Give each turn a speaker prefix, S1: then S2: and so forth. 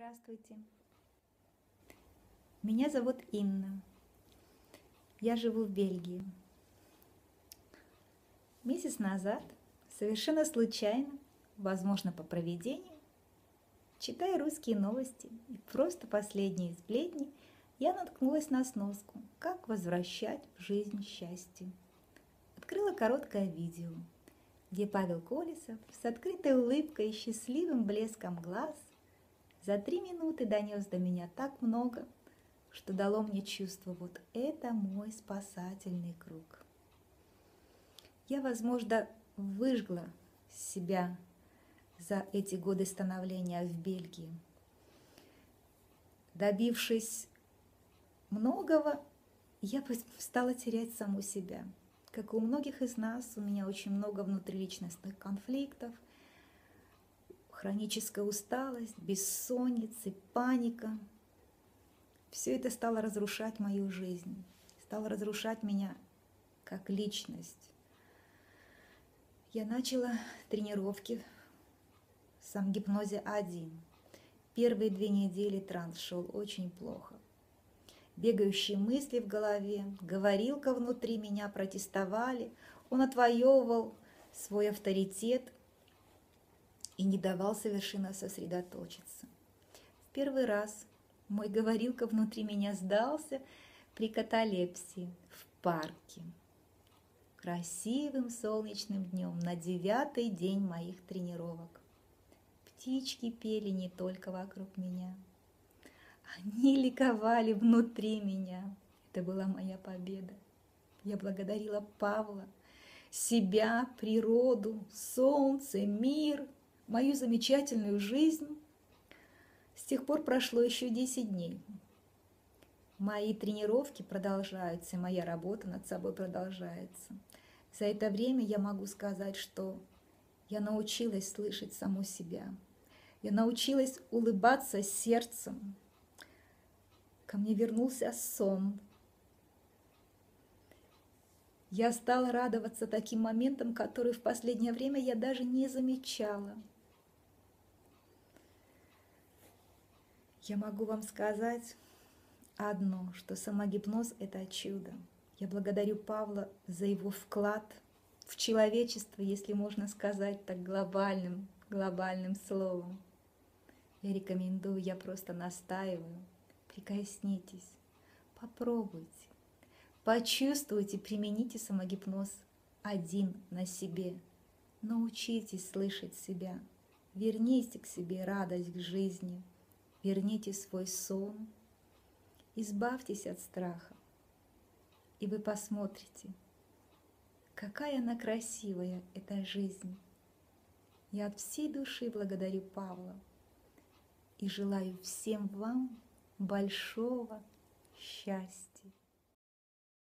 S1: Здравствуйте. Меня зовут Инна. Я живу в Бельгии. Месяц назад, совершенно случайно, возможно, по провидению, читая русские новости и просто последние сплетни, я наткнулась на сноску «Как возвращать в жизнь счастье». Открыла короткое видео, где Павел Колесов с открытой улыбкой и счастливым блеском глаз за 3 минуты донес до меня так много, что дало мне чувство, вот это мой спасательный круг. Я, возможно, выжгла себя за эти годы становления в Бельгии. Добившись многого, я стала терять саму себя. Как и у многих из нас, у меня очень много внутриличностных конфликтов, хроническая усталость, бессонница, паника. Все это стало разрушать мою жизнь, стало разрушать меня как личность. Я начала тренировки в самогипнозе-1. Первые 2 недели транс шел очень плохо. Бегающие мысли в голове, говорилка внутри меня протестовали, он отвоевывал свой авторитет и не давал совершенно сосредоточиться. В первый раз мой говорилка внутри меня сдался при каталепсии в парке. Красивым солнечным днем на 9-й день моих тренировок. Птички пели не только вокруг меня. Они ликовали внутри меня. Это была моя победа. Я благодарила Павла, себя, природу, солнце, мир, мою замечательную жизнь. С тех пор прошло еще 10 дней. Мои тренировки продолжаются, моя работа над собой продолжается. За это время я могу сказать, что я научилась слышать саму себя. Я научилась улыбаться сердцем. Ко мне вернулся сон. Я стала радоваться таким моментам, которые в последнее время я даже не замечала. Я могу вам сказать одно, что самогипноз – это чудо. Я благодарю Павла за его вклад в человечество, если можно сказать так глобальным словом. Я рекомендую, я просто настаиваю. Прикоснитесь, попробуйте, почувствуйте, примените самогипноз один на себе. Научитесь слышать себя, верните к себе радость к жизни, верните свой сон, избавьтесь от страха, и вы посмотрите, какая она красивая, эта жизнь. Я от всей души благодарю Павла и желаю всем вам большого счастья.